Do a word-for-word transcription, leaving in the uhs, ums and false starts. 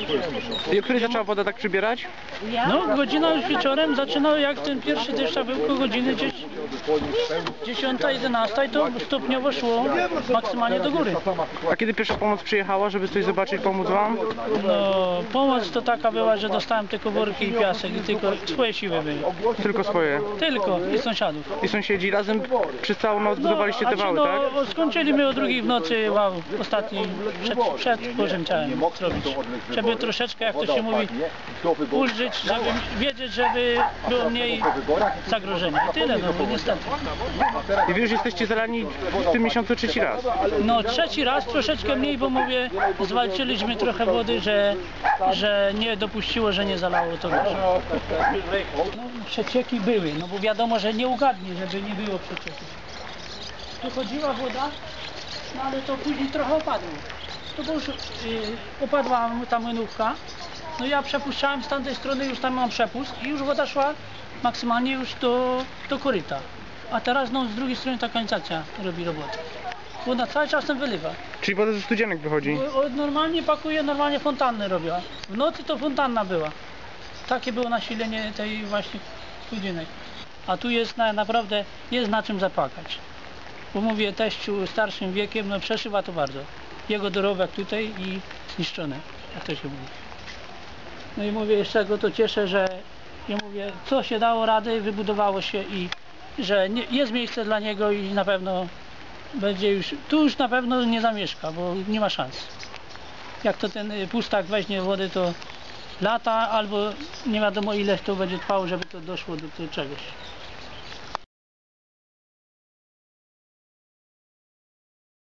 I o której zaczęła woda tak przybierać? No, godzina już wieczorem zaczynał, jak ten pierwszy deszcz był koło godziny gdzieś dziesiąta, jedenasta i to stopniowo szło maksymalnie do góry. A kiedy pierwsza pomoc przyjechała, żeby coś zobaczyć, pomóc wam? No, pomoc to taka była, że dostałem tylko worki i piasek i tylko swoje siły były. Tylko swoje. Tylko i sąsiadów. I sąsiedzi razem przez całą noc budowaliście te a czy wały, no, tak? skończyliśmy o drugiej w nocy wał ostatni przed, przed Bożym Ciałem zrobić. Żeby troszeczkę, jak to się mówi, ulżyć, żeby wiedzieć, żeby było mniej zagrożenia. I tyle, no bo niestety. I wy już jesteście zalani w tym miesiącu trzeci raz. No trzeci raz, troszeczkę mniej, bo mówię, zwalczyliśmy trochę wody, że, że nie dopuściło, że nie zalało to morze. No, przecieki były, no bo wiadomo, że nie ugadnie, żeby nie było przecieków. Tu chodziła woda, no ale to później trochę opadło. To bo już yy, opadła ta młynówka, no ja przepuszczałem z tamtej strony, już tam mam przepust i już woda szła maksymalnie już do, do koryta. A teraz no z drugiej strony ta kanalizacja robi robotę. Woda cały czas tam wylewa. Czyli woda ze studzienek wychodzi? O, o, normalnie pakuje, normalnie fontanny robiła. W nocy to fontanna była. Takie było nasilenie tej właśnie studzienek. A tu jest na, naprawdę, jest na czym zapłakać. Bo mówię, teściu starszym wiekiem, no przeszywa to bardzo. Jego dorobek tutaj i zniszczone, jak to się mówi. No i mówię, jeszcze go to cieszę, że ja mówię, co się dało rady, wybudowało się i że nie, jest miejsce dla niego i na pewno będzie już, tu już na pewno nie zamieszka, bo nie ma szans. Jak to ten pustak weźmie wody, to lata albo nie wiadomo ile to będzie trwało, żeby to doszło do, do czegoś.